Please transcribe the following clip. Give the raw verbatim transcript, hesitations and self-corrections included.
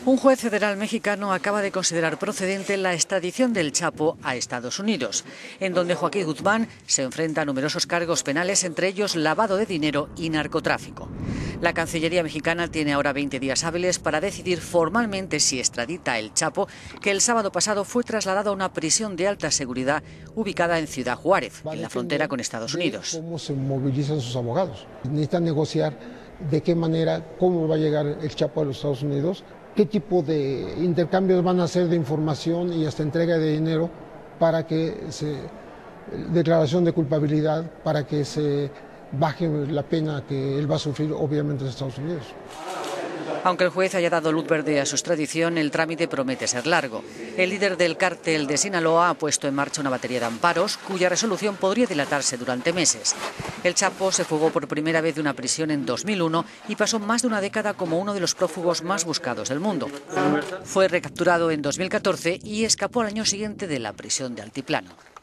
Un juez federal mexicano acaba de considerar procedente la extradición del Chapo a Estados Unidos, en donde Joaquín Guzmán se enfrenta a numerosos cargos penales, entre ellos lavado de dinero y narcotráfico. La Cancillería mexicana tiene ahora veinte días hábiles para decidir formalmente si extradita a El Chapo, que el sábado pasado fue trasladado a una prisión de alta seguridad ubicada en Ciudad Juárez, en la frontera con Estados Unidos. ¿Cómo se movilizan sus abogados? Necesitan negociar de qué manera, cómo va a llegar El Chapo a los Estados Unidos, qué tipo de intercambios van a hacer de información y hasta entrega de dinero para que se declaración de culpabilidad, para que se baje la pena que él va a sufrir obviamente en Estados Unidos. Aunque el juez haya dado luz verde a su extradición, el trámite promete ser largo. El líder del cártel de Sinaloa ha puesto en marcha una batería de amparos, cuya resolución podría dilatarse durante meses. El Chapo se fugó por primera vez de una prisión en dos mil uno y pasó más de una década como uno de los prófugos más buscados del mundo. Fue recapturado en dos mil catorce y escapó al año siguiente de la prisión de Altiplano.